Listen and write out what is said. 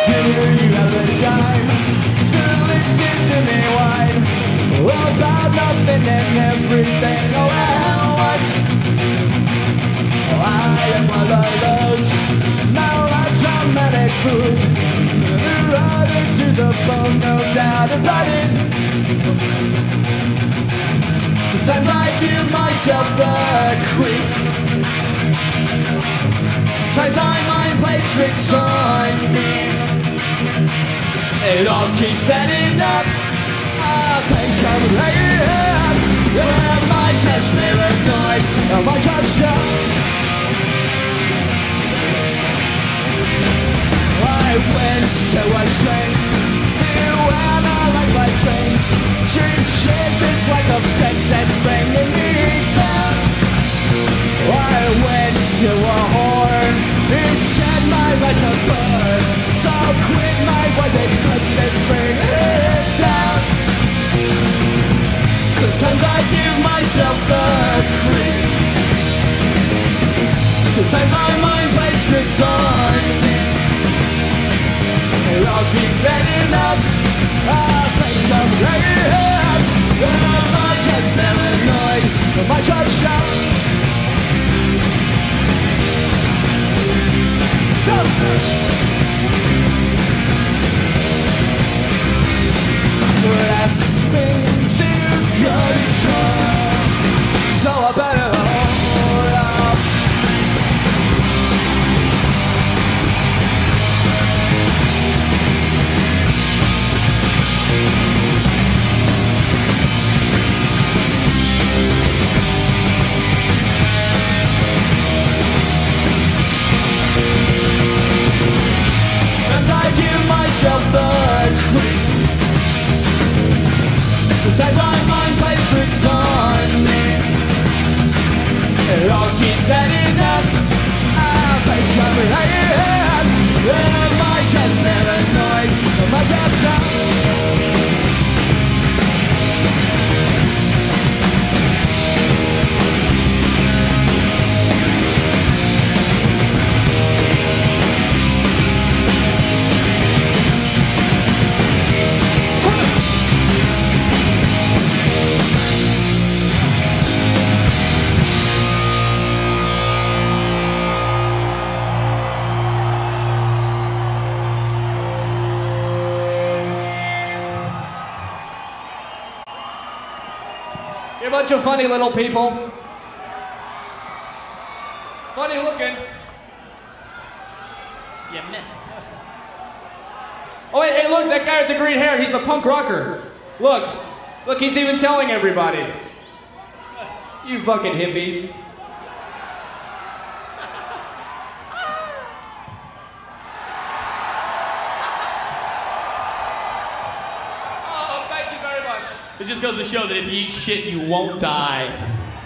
Do you have the time to listen to me whine about nothing and everything? Oh, well, what? I am one of those melodramatic fools who run into the bone, no doubt about it. Sometimes I give myself the creeps. Sometimes my mind plays tricks on me. It all keeps adding up. Things come right. Am I just paranoid? Am I just young? I went to a train to analyze my dreams. She shits, it's like a sex that's bringing me down. I went to a whore, it said my life's a burn. So quit my wedding cause it's bringing it down. Sometimes I give myself the creep. Sometimes my mind plays tricks on me. It all keeps adding up. Things I'm breaking up. Am I just paranoid? Am I just young? Grasping to control, so I better hold up. As I give myself the creeps. Sometimes my mind plays tricks on me. It all keeps adding up. Things coming right. Am I just paranoid? Am I just young? You're a bunch of funny little people. Funny looking. You missed. Oh, wait, hey, look, that guy with the green hair, he's a punk rocker. Look, he's even telling everybody. You fucking hippie. It just goes to show that if you eat shit, you won't die.